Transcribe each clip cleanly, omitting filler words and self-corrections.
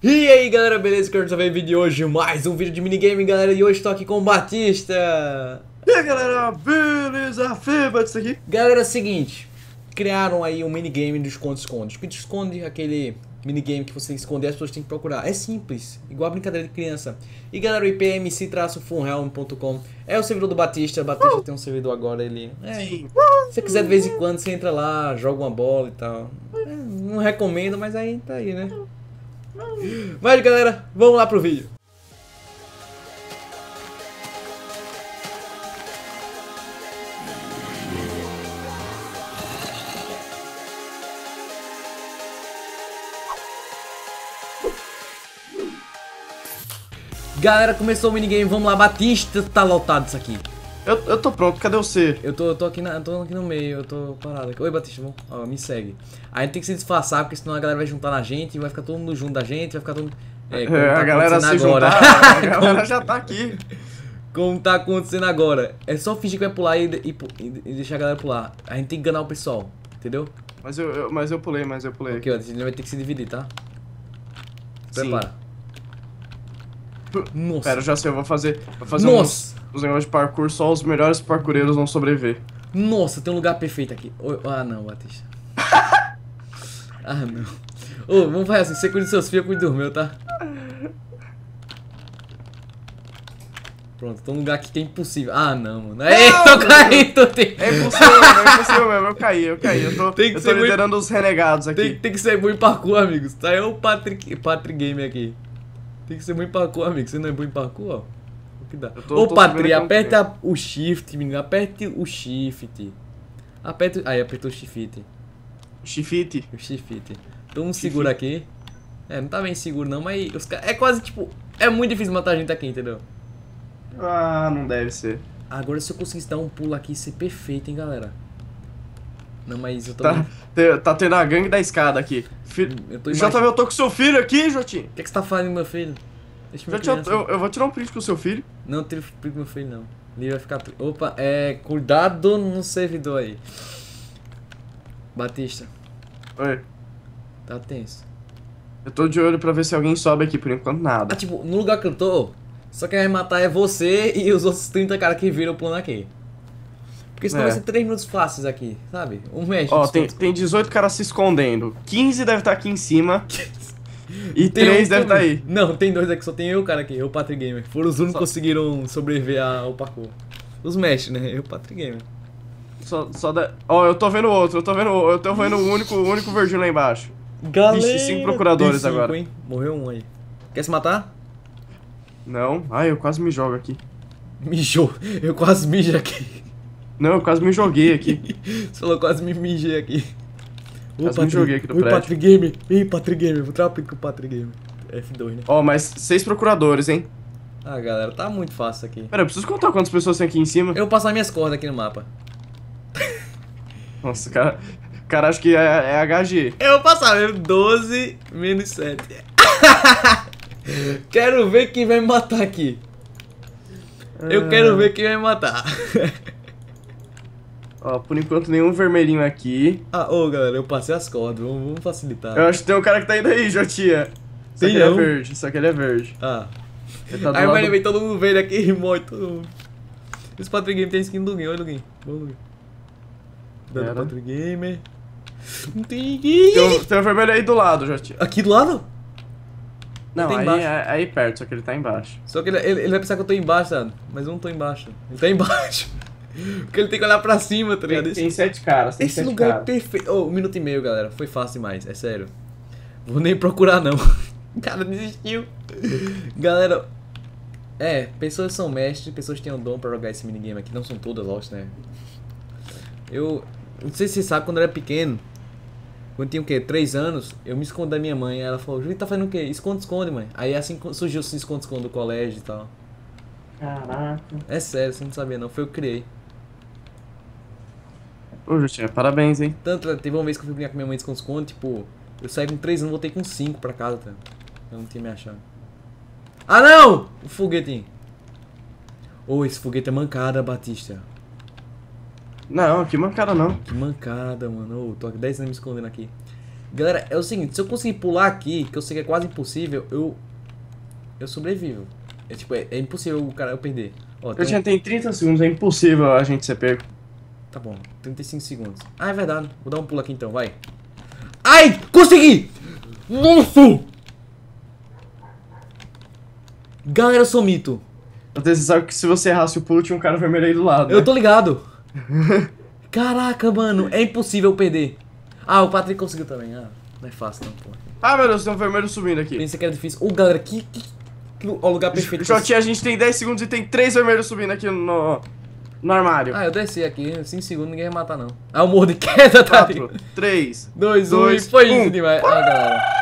E aí galera, beleza? Quero saber o vídeo de hoje, mais um vídeo de minigame, galera. E hoje estou aqui com o Batista. E aí galera, beleza? Feba disso aqui. Galera, é o seguinte, criaram aí um minigame do esconde-esconde. Que esconde aquele minigame que você esconde e as pessoas têm que procurar. É simples, igual a brincadeira de criança. E galera, o IP é mc-funrealm.com. É o servidor do Batista. O Batista tem um servidor agora, ele... Sim. Se você quiser de vez em quando, você entra lá, joga uma bola e tal. Não recomendo, mas aí tá aí, né? Mas galera, vamos lá pro vídeo. Galera, começou o minigame, vamos lá. Batista tá lotado isso aqui. Eu tô pronto, cadê você? Eu tô aqui no meio, eu tô parado aqui. Oi Batista, vamos, ó, me segue. Aí a gente tem que se disfarçar, porque senão a galera vai juntar na gente e vai ficar todo mundo junto da gente, vai ficar todo mundo... como tá a galera se agora. juntar, a galera já tá aqui. Como tá acontecendo agora. É só fingir que vai pular e deixar a galera pular. A gente tem que enganar o pessoal, entendeu? Mas eu pulei. Ok, ó, a gente vai ter que se dividir, tá? Sim. Prepara. Nossa. Pera, já sei, eu vou fazer Nossa. uns negócios de parkour, só os melhores parkoureiros vão sobreviver. Nossa, tem um lugar perfeito aqui. Ah, não, Batista. Ah, não. Ô, vamos fazer assim, você cuida dos seus filhos, eu cuido dos meus, tá? Pronto, tem um lugar aqui que é impossível. Ah, não, mano. Ei, tô caindo. É impossível mesmo, eu caí. Eu tô liderando os renegados aqui. Tem que ser bom em parkour, amigos. Tá aí o Patrick Game aqui. Tem que ser bom em parkour, amigo. Você não é bom em parkour, ó. O que dá? Ô, Patri, aperta o shift, menino. Aperte o shift. Aperta... Aí, apertou o shift. Chifite. O shift. Todo mundo segura aqui. É, não tá bem seguro não, mas os caras... É quase, tipo... É muito difícil matar a gente aqui, entendeu? Ah, não deve ser. Agora, se eu conseguisse dar um pulo aqui, ia ser perfeito, hein, galera. Não, mas eu tô... Tá tendo a gangue da escada aqui. Jota, eu tô com seu filho aqui, Jotinho. O que você tá fazendo, meu filho? Deixa eu vou tirar um print com o seu filho. Não tira print com meu filho, não. Ele vai ficar... Opa, cuidado no servidor aí. Batista. Oi. Tá tenso. Eu tô de olho pra ver se alguém sobe aqui, por enquanto nada. Ah, tipo, no lugar que eu tô, só quem vai matar é você e os outros 30 caras que viram o plano aqui. Porque senão vai ser 3 minutos fáceis aqui, sabe? Um mexe. Ó, tem 18 caras se escondendo. 15 deve estar aqui em cima. E 3 deve estar aí. Não, tem 2 aqui, só tem eu, cara, aqui. Eu, Patrick Gamer. Foram os únicos que conseguiram sobreviver ao parkour. Os mesh, né? Eu, Patrick Gamer. Ó, eu tô vendo o outro, eu tô vendo o único verdinho lá embaixo. Galera, vixe, 5 procuradores tem 5, agora. Hein? Morreu um aí. Quer se matar? Não. Ai, eu quase me jogo aqui. Mijou. Eu quase mijo aqui. Não, eu quase me joguei aqui. Você falou quase me mijei aqui. Quase me joguei aqui do prédio. Patrick Gamer. Ei, Patrick Gamer. Vou tirar com o Patrick Gamer. F2, né? Ó, mas 6 procuradores, hein? Ah, galera, tá muito fácil aqui. Pera, eu preciso contar quantas pessoas tem aqui em cima. Eu vou passar minhas cordas aqui no mapa. Nossa, cara, acho que é HG. Eu vou passar, 12 menos 7. Quero ver quem vai me matar aqui. Eu quero ver quem vai me matar. Ó, por enquanto nenhum vermelhinho aqui. Ah, ô galera, eu passei as cordas, vamos facilitar. Eu acho que tem um cara que tá indo aí, Jotinha. Só que ele é verde, só que ele é verde. Ah. Ele tá do Aí lado... vai todo mundo verde aqui e morre todo mundo. Esse Patrick Gamer tem skin do Luguinho, olha o Luguinho. Vamos, Luguinho. Dando Patrick Gamer. Não tem ninguém. Tem um vermelho aí do lado, Jotinha. Aqui do lado? Não, aí perto, só que ele tá embaixo. Só que ele vai pensar que eu tô embaixo, sabe? Mas eu não tô embaixo. Ele tá embaixo. Porque ele tem que olhar pra cima, tá ligado? Tem 7 caras, Esse lugar é perfeito. Oh, 1 minuto e meio, galera. Foi fácil demais, é sério. Vou nem procurar, não. O cara desistiu. Galera, pessoas são mestres, pessoas têm um dom pra jogar esse minigame aqui. Não são todas, lógico, né? Eu não sei se você sabe, quando eu era pequeno, quando eu tinha o quê? 3 anos, eu me escondi da minha mãe. Ela falou, Júlio, tá fazendo o quê? Esconde, mãe. Aí assim surgiu esse esconde do colégio e tal. Caraca. É sério, você não sabia não, foi eu que criei. Ô, Justinha, parabéns, hein? Tanto, teve uma vez que eu fui brincar com minha mãe de esconde, tipo, eu saí com 3 anos, voltei com 5 pra casa, tá? Eu não tinha me achado. Ah, não! O foguetinho. Ô, esse foguete é mancada, Batista. Não, que mancada não. Que mancada, mano. Ô, tô há 10 anos me escondendo aqui. Galera, é o seguinte, se eu conseguir pular aqui, que eu sei que é quase impossível, eu sobrevivo. É tipo, é impossível o cara eu perder. Ó, Eu já tenho 30 segundos, é impossível a gente ser pego. Tá bom, 35 segundos. Ah, é verdade. Vou dar um pulo aqui então, vai. Ai, consegui! Nossa! Galera, eu sou mito. Você sabe que se você errasse o pulo, tinha um cara vermelho aí do lado, Eu né? tô ligado. Caraca, mano, é impossível eu perder. Ah, o Patrick conseguiu também. Ah, não é fácil não, pô. Ah, meu Deus, tem um vermelho subindo aqui. Pensei que era difícil. Ô, galera, ó, lugar perfeito. Jotinha, a gente tem 10 segundos e tem 3 vermelhos subindo aqui no armário. Ah, eu desci aqui, 5 segundos, ninguém vai matar não. Ah, eu morro de queda, tá 4, 3, 2, 1 e 2, foi 1. isso demais. Ah, galera.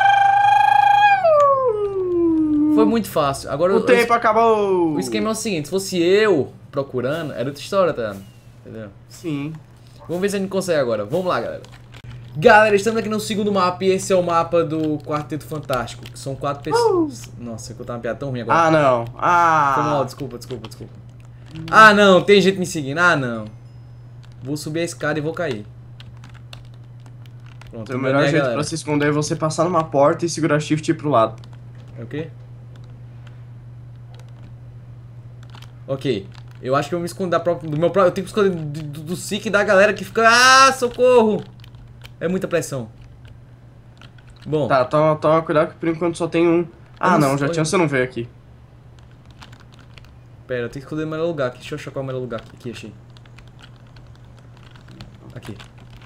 Foi muito fácil. Agora O tempo acabou. o esquema é o seguinte, se fosse eu procurando, era outra história, tá? Entendeu? Sim. Vamos ver se a gente consegue agora. Vamos lá, galera. Galera, estamos aqui no segundo mapa e esse é o mapa do Quarteto Fantástico. Que são 4 pessoas. Nossa, eu contar uma piada tão ruim agora. Ah, não. Foi mal, Ah. desculpa. Ah, não, tem gente me seguindo. Ah, não. Vou subir a escada e vou cair. Pronto, O melhor enganei a jeito galera. pra se esconder é você passar numa porta e segurar shift e ir pro lado. É o quê? Ok. Eu acho que eu vou me esconder do meu próprio. Eu tenho que esconder do Sik e da galera que fica. Ah, socorro! É muita pressão. Bom. Tá, toma cuidado que por enquanto só tem um. Ah, não não, já sei. tinha, você não veio aqui. Pera, eu tenho que escolher o melhor lugar aqui. Deixa eu achar qual é o melhor lugar aqui. Aqui, achei. Aqui.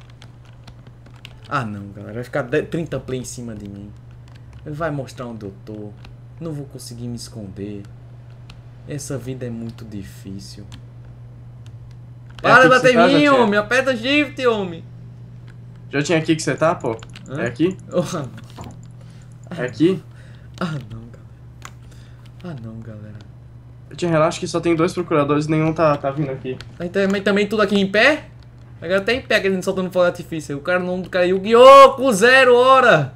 Ah, não, galera. Vai ficar 30 play em cima de mim. Ele vai mostrar onde eu tô. Não vou conseguir me esconder. Essa vida é muito difícil. Para de aqui que bater você tá, em mim, Jotinha? homem. Aperta shift, homem. Já tinha aqui que você tá, pô? Hã? É aqui? Oh, É aqui? ah, não, galera. Ah, não, galera. Jotinha, relaxa que só tem 2 procuradores e nenhum tá vindo aqui. Mas também tudo aqui em pé? Agora tá em pé que a gente soltando fogo de artifício. O cara não caiu. Yu-Gi-Oh! Com 0 hora!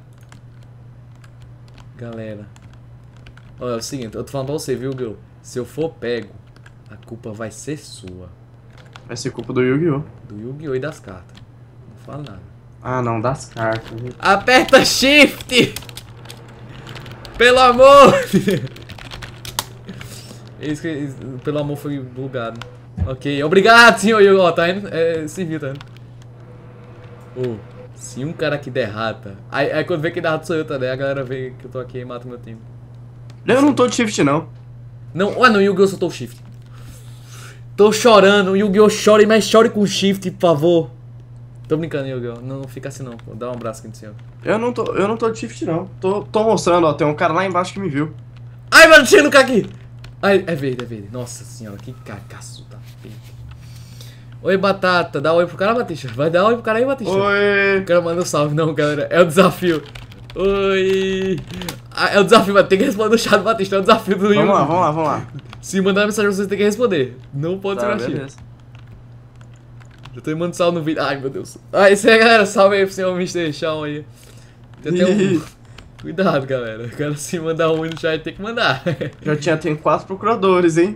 Galera. Olha, é o seguinte, eu tô falando pra você, viu, Yu-Gi-Oh? Se eu for pego, a culpa vai ser sua. Vai ser culpa do Yu-Gi-Oh! Do Yu-Gi-Oh! E das cartas. Não falo nada. Ah, não, das cartas. Aperta shift! Pelo amor! Pelo amor foi bugado. Ok, obrigado, senhor Yu-Gi-Oh! Ó, tá indo? É, civil, tá indo? Ô, se um cara aqui der rata. Aí quando vê que dá rata sou eu, tá? Daí a galera vê que eu tô aqui e mata o meu time. Eu não tô de shift, não. Não, olha, no Yu-Gi-Oh! Soltou o shift. Tô chorando, Yu-Gi-Oh! Chore, mas chore com shift, por favor. Tô brincando, Yu-Gi-Oh! Não fica assim não, pô. Dá um abraço aqui no senhor. Eu não tô de shift, não. Tô mostrando, ó. Tem um cara lá embaixo que me viu. Ai, mano, chega no cara aqui! Ai, é verde, é verde. Nossa senhora, que cagaço tá feio. Oi, Batata. Dá oi pro cara, Batista. Vai dar oi pro cara aí, Batista. Oi! O cara manda um salve, não, galera. É o desafio. Oi. Ah, é o desafio, mas tem que responder no chat, Batista. É o desafio do Vamos lá, vamos lá. Se mandar mensagem, você tem que responder. Não pode Tá, ser baixinho. beleza. Eu tô mandando salve no vídeo. Ai, meu Deus. Ah, isso aí, galera. Salve aí pro senhor Mr. Shawn aí. Tem até um... Cuidado, galera. O cara se mandar um no chat tem que mandar. Tem 4 procuradores, hein?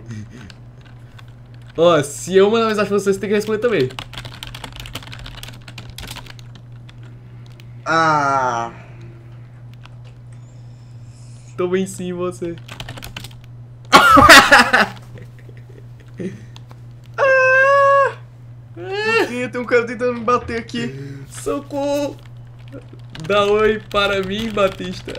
Ó, se eu mandar mensagem pra vocês, tem que responder também. Ah. Tô bem sim, você. Tem um cara tentando me bater aqui. Socorro! Dá oi para mim, Batista.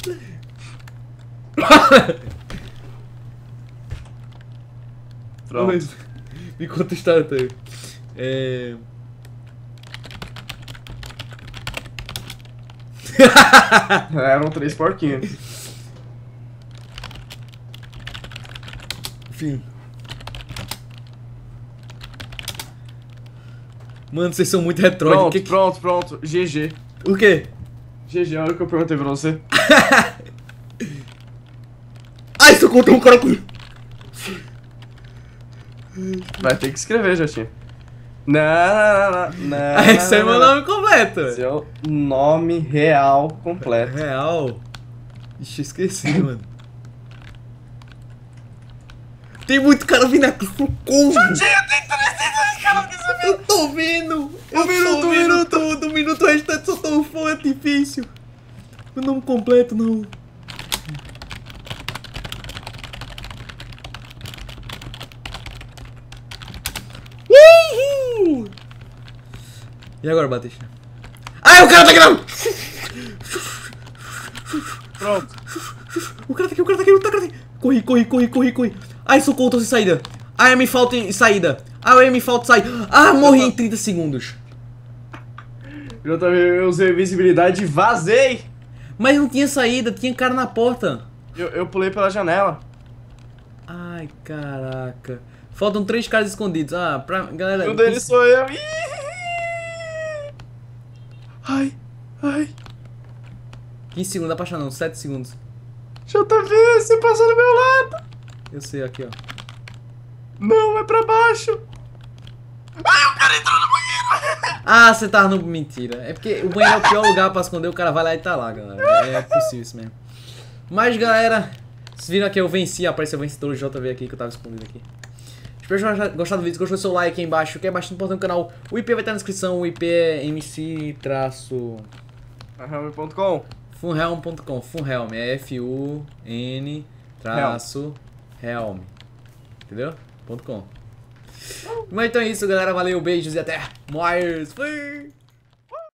Pronto. Me conta a história também. Eram 3 porquinhos. Enfim. Mano, vocês são muito retróides. Pronto. GG. O quê? GG, olha o que eu perguntei pra você. Ai, socorro, tem um cara aqui. Vai ter que escrever, Jotinha. Não. Esse é meu nome completo. Seu nome real completo. Real. Ixi, esqueci, mano. Tem muito cara vindo aqui, socorro. Jotinha, tem 300 caras que você viu. Eu tô vendo. Um minuto restante só tô fogo artifício. O nome completo não. Uhul! E agora, Batista? Ai, o cara tá aqui não! Pronto. O cara tá aqui, o cara tá aqui, o cara tá aqui. Corri. Ai, socorro, tô sem saída. Ai, me falta saída. Ai, me falta saída. Ah, morri em 30 segundos. JV, eu usei visibilidade e vazei. Mas não tinha saída, tinha cara na porta. Eu pulei pela janela. Ai, caraca. Faltam 3 caras escondidos. Ah, pra galera. Um deles sou eu. Ih! Ai. 15 segundos, dá pra achar não, 7 segundos. JV, você passou do meu lado. Eu sei, aqui ó. Não, é pra baixo. Ai, o cara entrou no banheiro. Ah, você tava no. Mentira. É porque o banheiro é o pior lugar pra esconder, o cara vai lá e tá lá, galera. É possível isso mesmo. Mas galera, vocês viram que eu venci, apareceu o vencedor JV aqui que eu tava escondido aqui. Espero que vocês tenham gostado do vídeo, se gostou, seu like aí embaixo, que é bastante importante no canal. O IP vai estar na descrição, o IP é mc-funhelm.com. Funhelm, é F-U-N Helm. Entendeu? .com. Mas então é isso, galera. Valeu, beijos e até mais. Fui!